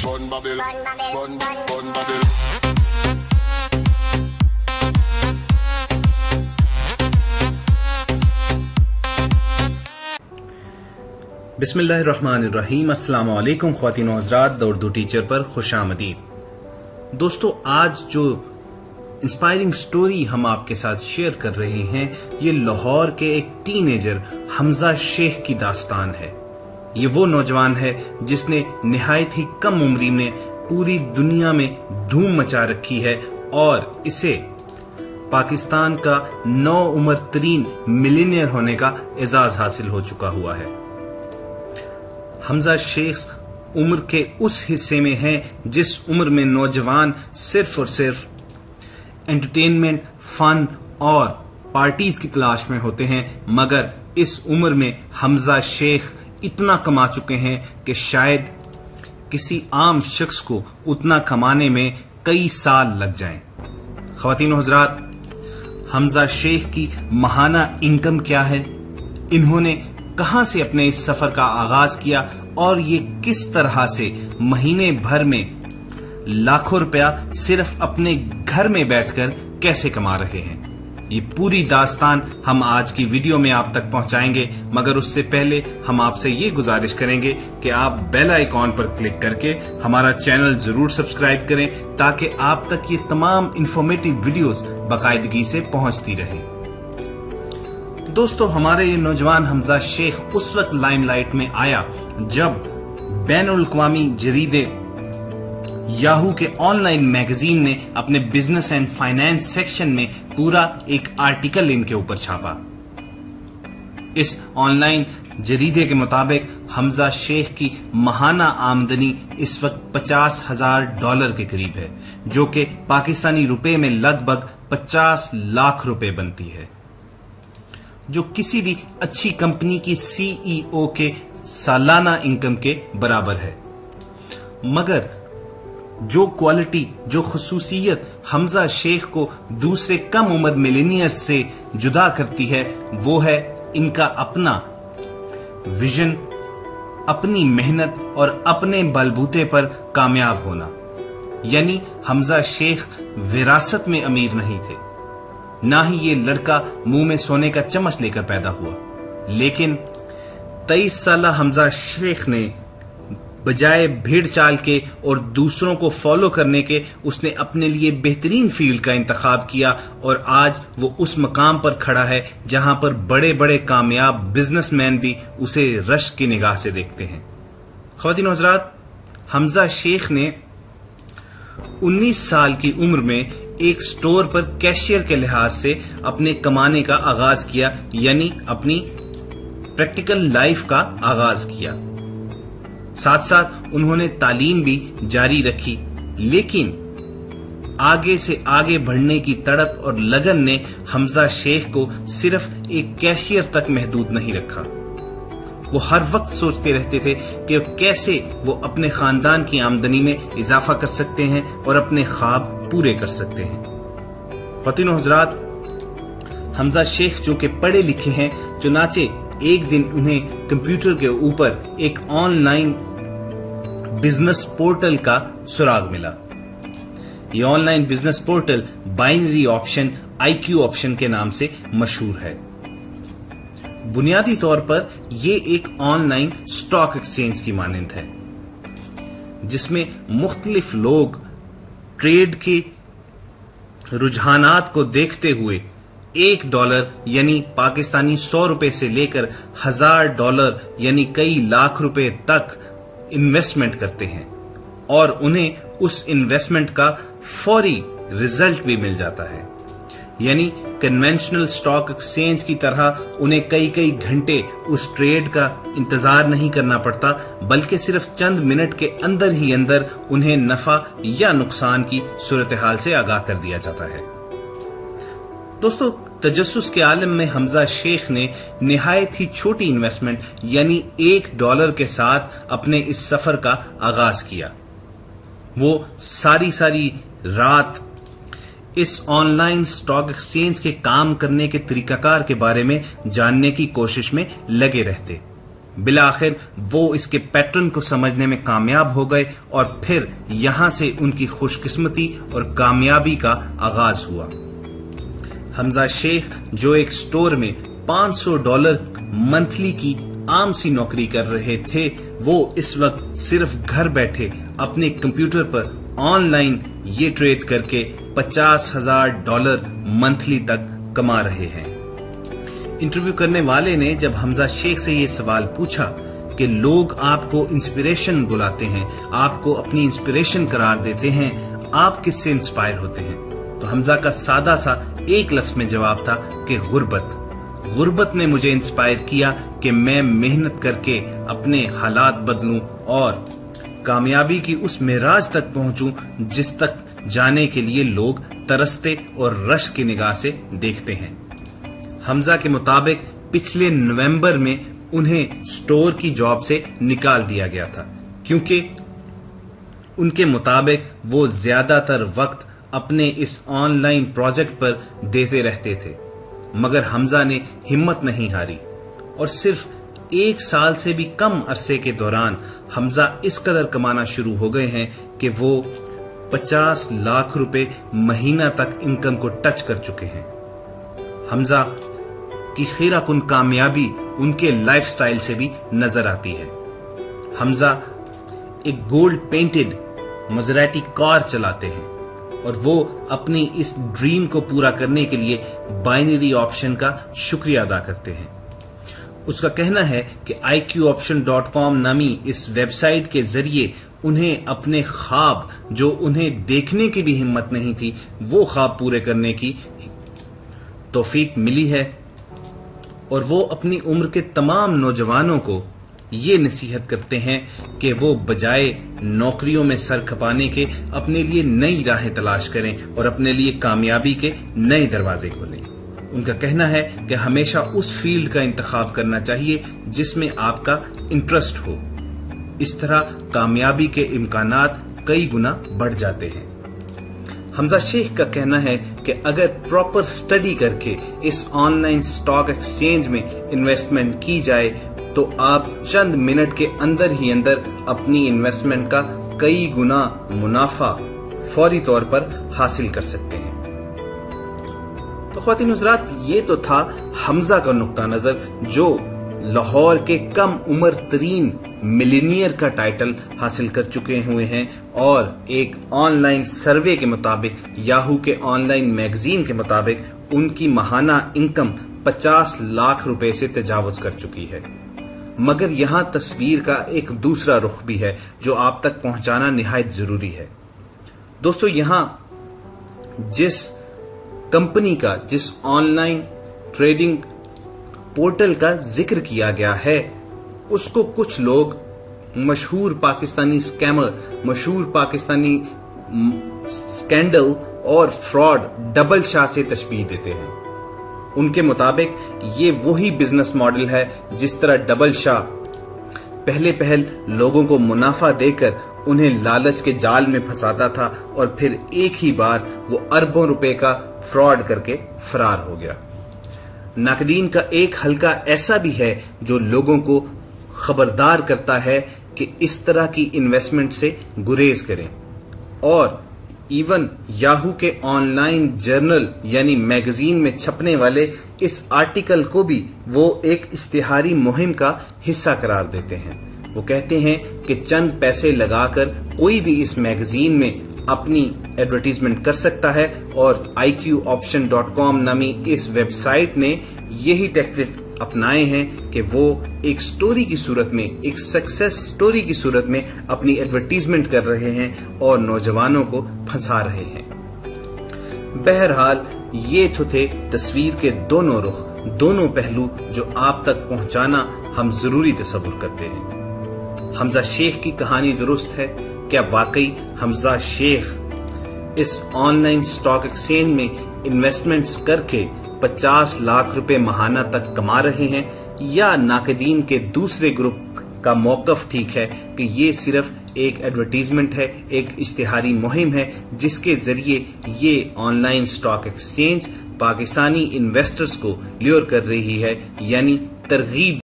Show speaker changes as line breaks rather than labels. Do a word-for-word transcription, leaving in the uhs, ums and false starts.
Bun Babel, Bun Bun Babel.
बिस्मिल्लाहिर्रहमानिर्रहीम। अस्सलाम वालेकुम ख्वातीन व हज़रात, द उर्दू टीचर पर खुशामदीद। दोस्तों, आज जो इंस्पायरिंग स्टोरी हम आपके साथ शेयर कर रहे हैं, ये लाहौर के एक टीनेजर हमजा शेख की दास्तान है। ये वो नौजवान है जिसने निहायत ही कम उम्री में पूरी दुनिया में धूम मचा रखी है और इसे पाकिस्तान का नौ उम्र तरीन मिलियनियर होने का एजाज हासिल हो चुका हुआ है। हमजा शेख उम्र के उस हिस्से में हैं जिस उम्र में नौजवान सिर्फ और सिर्फ एंटरटेनमेंट, फन और पार्टीज की तलाश में होते हैं, मगर इस उम्र में हमजा शेख इतना कमा चुके हैं कि शायद किसी आम शख्स को उतना कमाने में कई साल लग जाएं। ख्वातीन व हज़रात, हमजा शेख की माहाना इनकम क्या है, इन्होंने कहां से अपने इस सफर का आगाज किया और ये किस तरह से महीने भर में लाखों रुपया सिर्फ अपने घर में बैठकर कैसे कमा रहे हैं, ये पूरी दास्तान हम आज की वीडियो में आप तक पहुंचाएंगे। मगर उससे पहले हम आपसे ये गुजारिश करेंगे कि आप बेल आइकॉन पर क्लिक करके हमारा चैनल जरूर सब्सक्राइब करें ताकि आप तक ये तमाम इंफॉर्मेटिव वीडियोस बाकायदगी से पहुंचती रहें। दोस्तों, हमारे ये नौजवान हमजा शेख उस वक्त लाइमलाइट में आया जब बैनुल अक़वामी जरीदे याहू के ऑनलाइन मैगजीन ने अपने बिजनेस एंड फाइनेंस सेक्शन में पूरा एक आर्टिकल इनके ऊपर छापा। इस ऑनलाइन जरीदे के मुताबिक हमजा शेख की माहाना आमदनी इस वक्त पचास हजार डॉलर के करीब है, जो कि पाकिस्तानी रुपए में लगभग पचास लाख रुपए बनती है, जो किसी भी अच्छी कंपनी की सीईओ के सालाना इनकम के बराबर है। मगर जो क्वालिटी, जो खुसूसियत हमजा शेख को दूसरे कम उम्र मिलेनियर्स से जुदा करती है, वो है इनका अपना विजन, अपनी मेहनत और अपने बलबूते पर कामयाब होना। यानी हमजा शेख विरासत में अमीर नहीं थे, ना ही ये लड़का मुंह में सोने का चम्मच लेकर पैदा हुआ, लेकिन तेईस साल हमजा शेख ने बजाय भीड़ चाल के और दूसरों को फॉलो करने के उसने अपने लिए बेहतरीन फील्ड का इंतखाब किया और आज वो उस मकाम पर खड़ा है जहां पर बड़े बड़े कामयाब बिजनेसमैन भी उसे रश की निगाह से देखते हैं। ख्वातीन व हज़रात, हमजा शेख ने उन्नीस साल की उम्र में एक स्टोर पर कैशियर के लिहाज से अपने कमाने का आगाज किया, यानी अपनी प्रैक्टिकल लाइफ का आगाज किया। साथ साथ उन्होंने तालीम भी जारी रखी, लेकिन आगे से आगे बढ़ने की तड़प और लगन ने हमजा शेख को सिर्फ एक कैशियर तक महदूद नहीं रखा। वो हर वक्त सोचते रहते थे कि कैसे वो अपने खानदान की आमदनी में इजाफा कर सकते हैं और अपने ख्वाब पूरे कर सकते हैं। ख्वातीन व हज़रात, हमजा शेख जो कि पढ़े लिखे हैं, चुनाचे एक दिन उन्हें कंप्यूटर के ऊपर एक ऑनलाइन बिजनेस पोर्टल का सुराग मिला। ये online business portal binary option, IQ option के नाम से मशहूर है। बुनियादी तौर पर यह एक ऑनलाइन स्टॉक एक्सचेंज की मानंद है, जिसमें मुख्तलिफ लोग ट्रेड के रुझानात को देखते हुए एक डॉलर यानी पाकिस्तानी सौ रुपए से लेकर हजार डॉलर यानी कई लाख रुपए तक इन्वेस्टमेंट करते हैं और उन्हें उस इन्वेस्टमेंट का फौरी रिजल्ट भी मिल जाता है। यानी कन्वेंशनल स्टॉक एक्सचेंज की तरह उन्हें कई कई घंटे उस ट्रेड का इंतजार नहीं करना पड़ता, बल्कि सिर्फ चंद मिनट के अंदर ही अंदर उन्हें नफा या नुकसान की सूरत हाल से आगाह कर दिया जाता है। दोस्तों, तजस्सुस के आलम में हमजा शेख ने निहायत ही छोटी इन्वेस्टमेंट यानी एक डॉलर के साथ अपने इस सफर का आगाज किया। वो सारी सारी रात इस ऑनलाइन स्टॉक एक्सचेंज के काम करने के तरीकाकार के बारे में जानने की कोशिश में लगे रहते। बिलाखिर वो इसके पैटर्न को समझने में कामयाब हो गए और फिर यहां से उनकी खुशकिस्मती और कामयाबी का आगाज हुआ। हमजा शेख जो एक स्टोर में पाँच सौ डॉलर मंथली की आम सी नौकरी कर रहे थे, वो इस वक्त सिर्फ घर बैठे अपने कंप्यूटर पर ऑनलाइन ये ट्रेड करके पचास हजार डॉलर मंथली तक कमा रहे हैं। इंटरव्यू करने वाले ने जब हमजा शेख से ये सवाल पूछा कि लोग आपको इंस्पिरेशन बुलाते हैं, आपको अपनी इंस्पिरेशन करार देते हैं, आप किससे इंस्पायर होते हैं, तो हमजा का सादा सा एक लफ्ज में जवाब था कि गुर्बत। गुर्बत ने मुझे इंस्पायर किया कि मैं मेहनत करके अपने हालात बदलूं और कामयाबी की उस मेराज तक पहुंचूं जिस तक जाने के लिए लोग तरसते और रश की निगाह से देखते हैं। हमजा के मुताबिक पिछले नवंबर में उन्हें स्टोर की जॉब से निकाल दिया गया था क्योंकि उनके मुताबिक वो ज्यादातर वक्त अपने इस ऑनलाइन प्रोजेक्ट पर देते रहते थे। मगर हमजा ने हिम्मत नहीं हारी और सिर्फ एक साल से भी कम अरसे के दौरान हमजा इस कदर कमाना शुरू हो गए हैं कि वो पचास लाख रुपए महीना तक इनकम को टच कर चुके हैं। हमजा की खीराकुन कामयाबी उनके लाइफस्टाइल से भी नजर आती है। हमजा एक गोल्ड पेंटेड मजराटी कार चलाते हैं और वो अपनी इस ड्रीम को पूरा करने के लिए बाइनरी ऑप्शन का शुक्रिया अदा करते हैं। उसका कहना है कि I Q option dot com नामी इस वेबसाइट के जरिए उन्हें अपने ख्वाब जो उन्हें देखने की भी हिम्मत नहीं थी, वो ख्वाब पूरे करने की तौफीक मिली है और वो अपनी उम्र के तमाम नौजवानों को ये नसीहत करते हैं कि वो बजाय नौकरियों में सर खपाने के अपने लिए नई राहें तलाश करें और अपने लिए कामयाबी के नए दरवाजे खोलें। उनका कहना है कि हमेशा उस फील्ड का इंतखाब करना चाहिए जिसमें आपका इंटरेस्ट हो। इस तरह कामयाबी के इम्कानात कई गुना बढ़ जाते हैं। हमजा शेख का कहना है कि अगर प्रॉपर स्टडी करके इस ऑनलाइन स्टॉक एक्सचेंज में इन्वेस्टमेंट की जाए तो आप चंद मिनट के अंदर ही अंदर अपनी इन्वेस्टमेंट का कई गुना मुनाफा फौरी तौर पर हासिल कर सकते हैं। तो ख्वातीन हज़रात, ये तो था हमजा का नुक्ता नजर जो लाहौर के कम उम्र तरीन मिलीनियर का टाइटल हासिल कर चुके हुए हैं और एक ऑनलाइन सर्वे के मुताबिक, याहू के ऑनलाइन मैगजीन के मुताबिक उनकी माहाना इनकम पचास लाख रुपए से तजावुज कर चुकी है। मगर यहां तस्वीर का एक दूसरा रुख भी है जो आप तक पहुंचाना निहायत जरूरी है। दोस्तों, यहां जिस कंपनी का, जिस ऑनलाइन ट्रेडिंग पोर्टल का जिक्र किया गया है, उसको कुछ लोग मशहूर पाकिस्तानी स्कैमर, मशहूर पाकिस्तानी स्कैंडल और फ्रॉड डबल शाह से तशबीह देते हैं। उनके मुताबिक ये वही बिजनेस मॉडल है जिस तरह डबल शाह पहले पहल लोगों को मुनाफा देकर उन्हें लालच के जाल में फंसाता था और फिर एक ही बार वो अरबों रुपए का फ्रॉड करके फरार हो गया। नाकदीन का एक हलका ऐसा भी है जो लोगों को खबरदार करता है कि इस तरह की इन्वेस्टमेंट से गुरेज करें और इवन याहू के ऑनलाइन जर्नल यानी मैगजीन में छपने वाले इस आर्टिकल को भी वो एक इश्तिहारी मुहिम का हिस्सा करार देते हैं। वो कहते हैं कि चंद पैसे लगाकर कोई भी इस मैगजीन में अपनी एडवर्टीजमेंट कर सकता है और I Q option dot com नामी इस वेबसाइट ने यही टेक्निक अपनाए हैं कि वो एक स्टोरी की सूरत में, एक सक्सेस स्टोरी की सूरत में अपनी एडवर्टीजमेंट कर रहे हैं और नौजवानों को फंसा रहे हैं। बहरहाल, ये तो थे तस्वीर के दोनों रुख, दोनों पहलू जो आप तक पहुंचाना हम जरूरी तसव्वुर करते हैं। हमजा शेख की कहानी दुरुस्त है? क्या वाकई हमजा शेख इस ऑनलाइन स्टॉक एक्सचेंज में इन्वेस्टमेंट्स करके पचास लाख रुपए महाना तक कमा रहे हैं, या नाकदीन के दूसरे ग्रुप का मौकफ ठीक है कि ये सिर्फ एक एडवर्टीजमेंट है, एक इश्तिहारी मुहिम है जिसके जरिए ये online stock exchange Pakistani investors को ल्योर कर रही है, यानी तरगीब